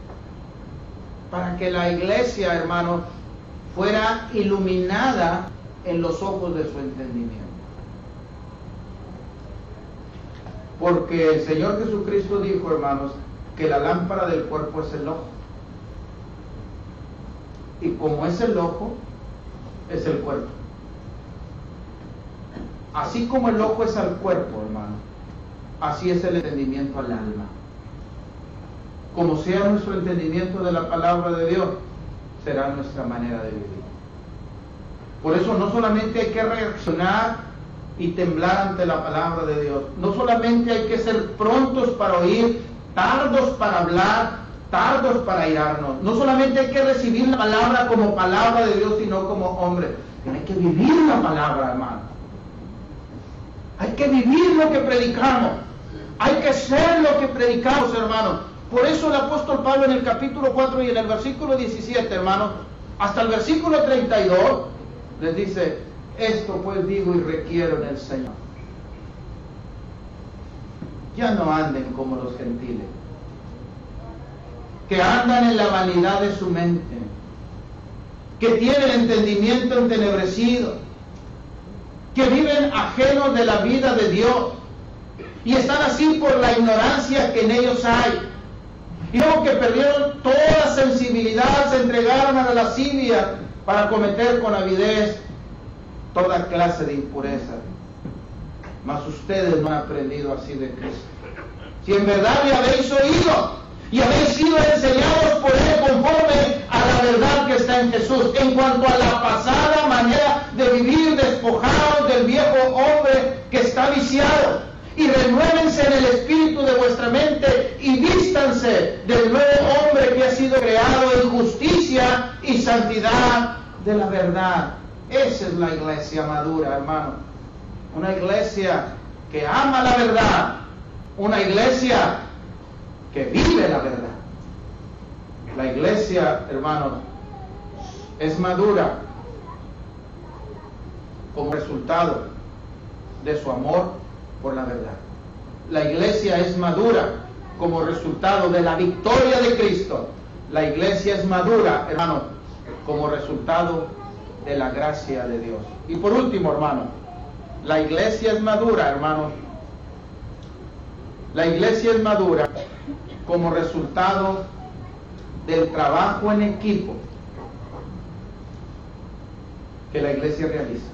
para que la iglesia, hermano, fuera iluminada en los ojos de su entendimiento. Porque el Señor Jesucristo dijo, hermanos, que la lámpara del cuerpo es el ojo. Y como es el ojo, es el cuerpo. Así como el ojo es al cuerpo, hermano, así es el entendimiento al alma. Como sea nuestro entendimiento de la palabra de Dios, será nuestra manera de vivir. Por eso no solamente hay que reaccionar y temblar ante la palabra de Dios, no solamente hay que ser prontos para oír, tardos para hablar, tardos para airarnos, no solamente hay que recibir la palabra como palabra de Dios, sino como hombre. Hay que vivir la palabra, hermano. Hay que vivir lo que predicamos. Hay que ser lo que predicamos, hermano. Por eso el apóstol Pablo en el capítulo 4 y en el versículo 17, hermano, hasta el versículo 32, les dice: esto pues digo y requiero en el Señor. Ya no anden como los gentiles, que andan en la vanidad de su mente, que tienen entendimiento entenebrecido, que viven ajenos de la vida de Dios, y están así por la ignorancia que en ellos hay. Y luego que perdieron toda sensibilidad, se entregaron a la lascivia para cometer con avidez toda clase de impureza. Mas ustedes no han aprendido así de Cristo. Si en verdad le habéis oído y habéis sido enseñados por Él conforme a la verdad que está en Jesús, en cuanto a la pasada manera de vivir, despojados del viejo hombre que está viciado, y renuévense en el espíritu de vuestra mente y vístanse del nuevo hombre que ha sido creado en justicia y santidad de la verdad. Esa es la iglesia madura, hermano. Una iglesia que ama la verdad. Una iglesia que vive la verdad. La iglesia, hermano, es madura como resultado de su amor por la verdad. La iglesia es madura como resultado de la victoria de Cristo. La iglesia es madura, hermano, como resultado de la gracia de Dios. Y por último, hermano, la iglesia es madura, hermano. La iglesia es madura como resultado del trabajo en equipo que la iglesia realiza.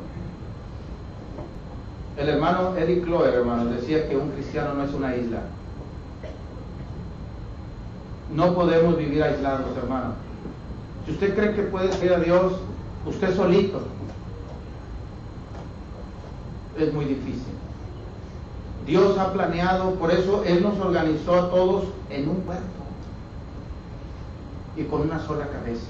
El hermano Eric Loer, hermano, decía que un cristiano no es una isla. No podemos vivir aislados, hermano. Si usted cree que puede servir a Dios usted solito, es muy difícil. Dios ha planeado, por eso Él nos organizó a todos en un cuerpo y con una sola cabeza.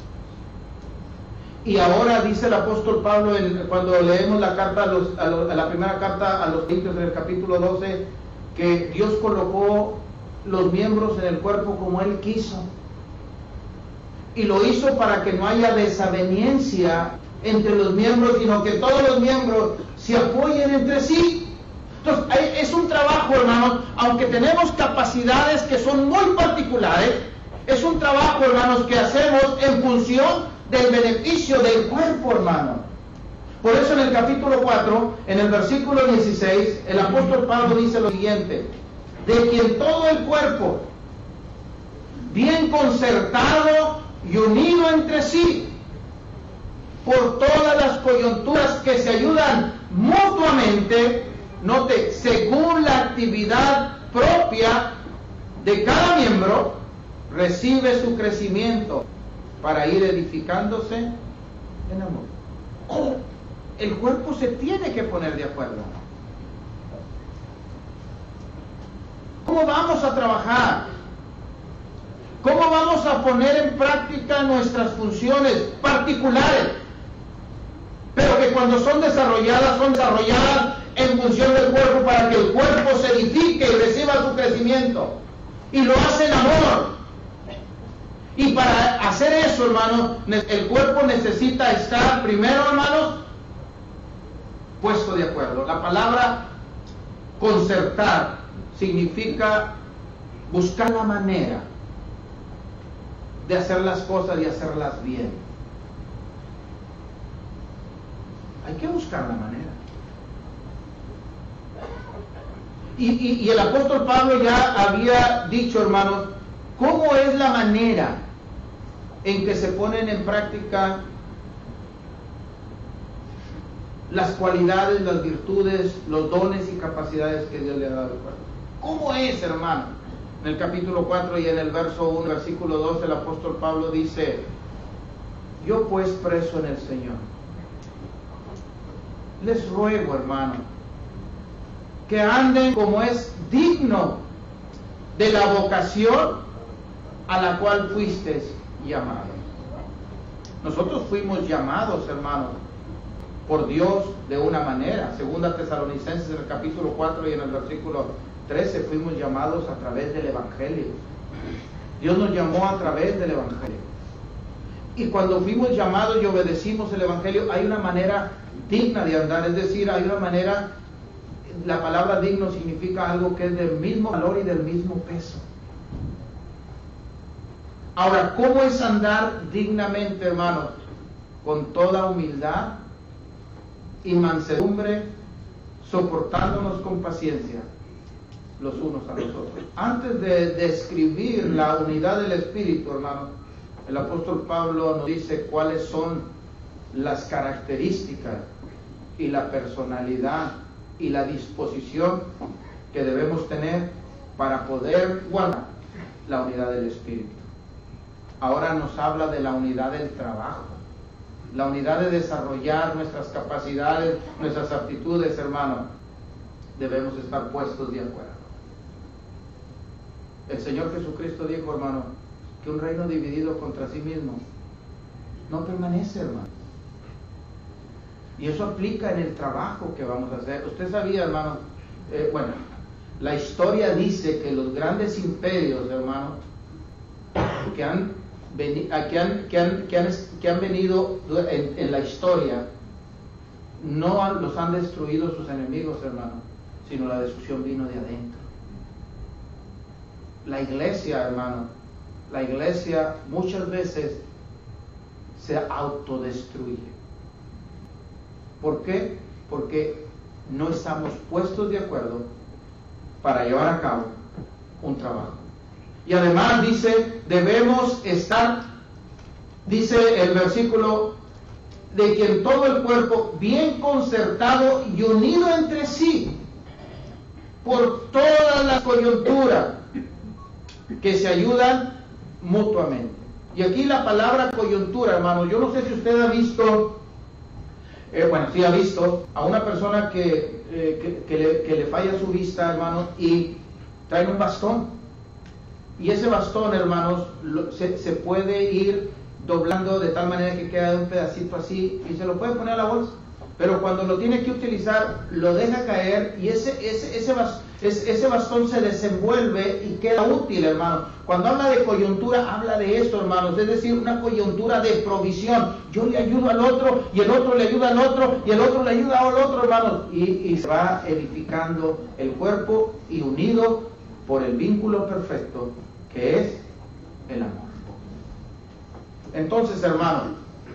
Y ahora dice el apóstol Pablo, cuando leemos la carta la primera carta a los Corintios, en el capítulo 12, que Dios colocó los miembros en el cuerpo como Él quiso. Y lo hizo para que no haya desaveniencia entre los miembros, sino que todos los miembros se apoyen entre sí. Entonces, es un trabajo, hermanos, aunque tenemos capacidades que son muy particulares, es un trabajo, hermanos, que hacemos en función del beneficio del cuerpo, hermano. Por eso en el capítulo 4, en el versículo 16, el apóstol Pablo dice lo siguiente: de quien todo el cuerpo, bien concertado y unido entre sí, por todas las coyunturas que se ayudan mutuamente, note, según la actividad propia de cada miembro, recibe su crecimiento para ir edificándose en amor. El cuerpo se tiene que poner de acuerdo. ¿Cómo vamos a trabajar? ¿Cómo vamos a poner en práctica nuestras funciones particulares? Pero que cuando son desarrolladas en función del cuerpo, para que el cuerpo se edifique y reciba su crecimiento. Y lo hace en amor. Y para hacer eso, hermanos, el cuerpo necesita estar primero, hermanos, puesto de acuerdo. La palabra concertar significa buscar la manera de hacer las cosas y hacerlas bien. Hay que buscar la manera. Y el apóstol Pablo ya había dicho, hermanos, ¿cómo es la manera en que se ponen en práctica las cualidades, las virtudes, los dones y capacidades que Dios le ha dado al cuerpo. ¿Cómo es, hermano? En el capítulo 4 y en el verso 1, versículo 2, el apóstol Pablo dice: yo pues preso en el Señor, les ruego, hermano, que anden como es digno de la vocación a la cual fuisteis llamados. Nosotros fuimos llamados, hermano, por Dios de una manera. Segunda Tesalonicenses en el capítulo 4 y en el versículo 13, fuimos llamados a través del Evangelio. Dios nos llamó a través del Evangelio. Y cuando fuimos llamados y obedecimos el Evangelio, hay una manera digna de andar, es decir, hay una manera, la palabra digno significa algo que es del mismo valor y del mismo peso. Ahora, ¿cómo es andar dignamente, hermanos? Con toda humildad y mansedumbre, soportándonos con paciencia los unos a los otros. Antes de describir la unidad del Espíritu, hermanos, el apóstol Pablo nos dice cuáles son las características y la personalidad y la disposición que debemos tener para poder guardar la unidad del Espíritu. Ahora nos habla de la unidad del trabajo, la unidad de desarrollar nuestras capacidades, nuestras aptitudes, hermano. Debemos estar puestos de acuerdo. El Señor Jesucristo dijo, hermano, que un reino dividido contra sí mismo no permanece, hermano. Y eso aplica en el trabajo que vamos a hacer. Usted sabía, hermano, la historia dice que los grandes imperios, hermano, que han venido en la historia, no los han destruido sus enemigos, hermano, sino la destrucción vino de adentro. La iglesia, hermano, la iglesia muchas veces se autodestruye. ¿Por qué? Porque no estamos puestos de acuerdo para llevar a cabo un trabajo. Y además dice, debemos estar, dice el versículo, de que en todo el cuerpo, bien concertado y unido entre sí, por todas las coyunturas, que se ayudan mutuamente. Y aquí la palabra coyuntura, hermano, yo no sé si usted ha visto, sí ha visto a una persona que le falla su vista, hermano, y trae un bastón. Y ese bastón, hermanos, se puede ir doblando de tal manera que queda un pedacito así y se lo puede poner a la bolsa. Pero cuando lo tiene que utilizar, lo deja caer y ese bastón se desenvuelve y queda útil, hermano. Cuando habla de coyuntura, habla de esto, hermanos, es decir, una coyuntura de provisión. Yo le ayudo al otro, y el otro le ayuda al otro, y el otro le ayuda al otro, hermanos. Y se va edificando el cuerpo y unido por el vínculo perfecto, que es el amor. Entonces, hermanos,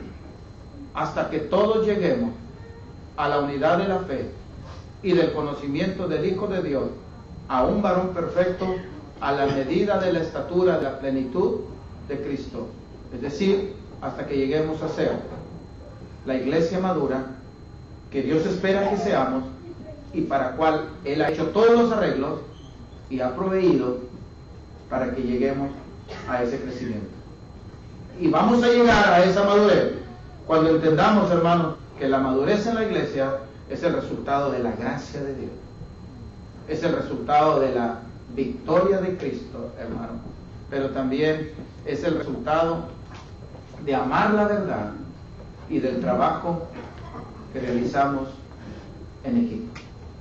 hasta que todos lleguemos a la unidad de la fe y del conocimiento del Hijo de Dios, a un varón perfecto, a la medida de la estatura de la plenitud de Cristo. Es decir, hasta que lleguemos a ser la iglesia madura que Dios espera que seamos y para cual Él ha hecho todos los arreglos y ha proveído para que lleguemos a ese crecimiento. Y vamos a llegar a esa madurez cuando entendamos, hermanos, que la madurez en la iglesia es el resultado de la gracia de Dios. Es el resultado de la victoria de Cristo, hermano. Pero también es el resultado de amar la verdad y del trabajo que realizamos en equipo.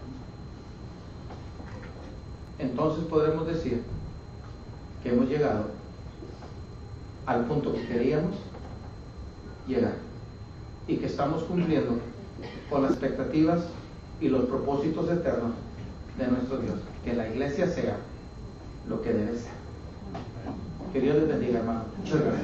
Entonces podremos decir que hemos llegado al punto que queríamos llegar y que estamos cumpliendo con las expectativas y los propósitos eternos de nuestro Dios. Que la iglesia sea lo que debe ser. Que Dios les bendiga, hermano. Muchas gracias.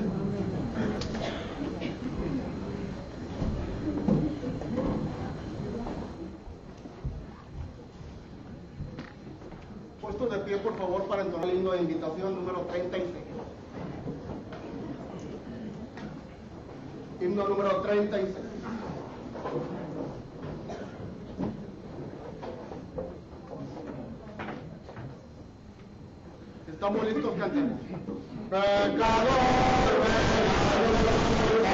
Puestos de pie, por favor, para entonar el himno de invitación número 36. Himno número 36. listos, cantemos. Pecador, pecador,